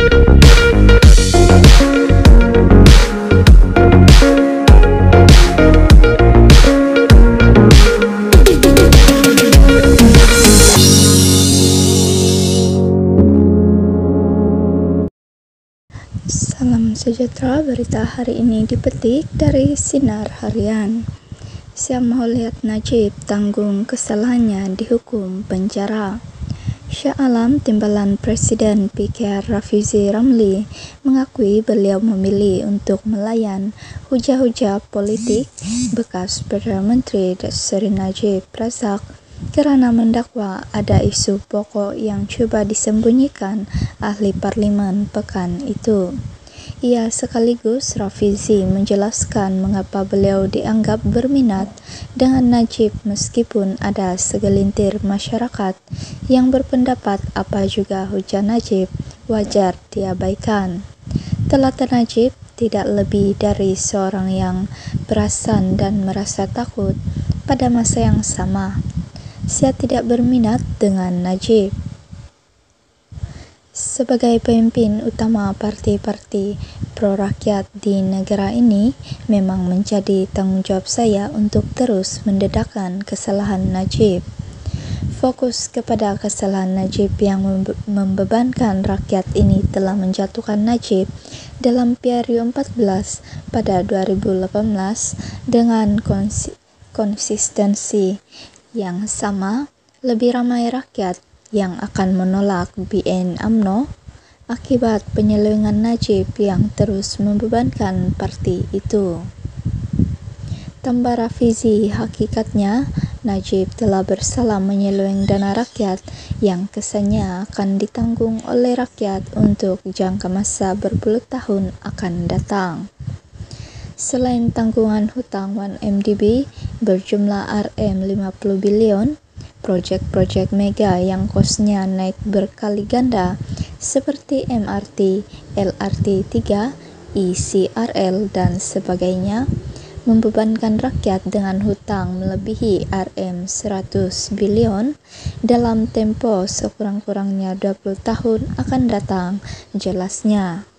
Salam sejahtera, berita hari ini dipetik dari Sinar Harian. Siap mau lihat Najib tanggung kesalahannya dihukum penjara. Syah Alam, timbalan Presiden PKR Rafizi Ramli, mengakui beliau memilih untuk melayan hujah-hujah politik bekas Perdana Menteri Sri Najib Razak kerana mendakwa ada isu pokok yang cuba disembunyikan ahli parlimen pekan itu. Ia sekaligus Rafizi menjelaskan mengapa beliau dianggap berminat dengan Najib meskipun ada segelintir masyarakat yang berpendapat apa juga hujah Najib wajar diabaikan. Telata Najib tidak lebih dari seorang yang perasan dan merasa takut pada masa yang sama. Saya tidak berminat dengan Najib. Sebagai pemimpin utama parti-parti pro-rakyat di negara ini, memang menjadi tanggung jawab saya untuk terus mendedahkan kesalahan Najib. Fokus kepada kesalahan Najib yang membebankan rakyat ini telah menjatuhkan Najib dalam PRU 14 pada 2018 dengan konsistensi yang sama. Lebih ramai rakyat yang akan menolak BN UMNO akibat penyelewengan Najib yang terus membebankan parti itu. Tambah Rafizi, hakikatnya Najib telah bersalah menyeleweng dana rakyat yang kesannya akan ditanggung oleh rakyat untuk jangka masa berpuluh tahun akan datang. Selain tanggungan hutang 1MDB berjumlah Rm50 bilion, proyek-proyek mega yang kosnya naik berkali ganda seperti MRT, LRT3, ECRL, dan sebagainya membebankan rakyat dengan hutang melebihi Rm100 bilion dalam tempo sekurang-kurangnya 20 tahun akan datang, jelasnya.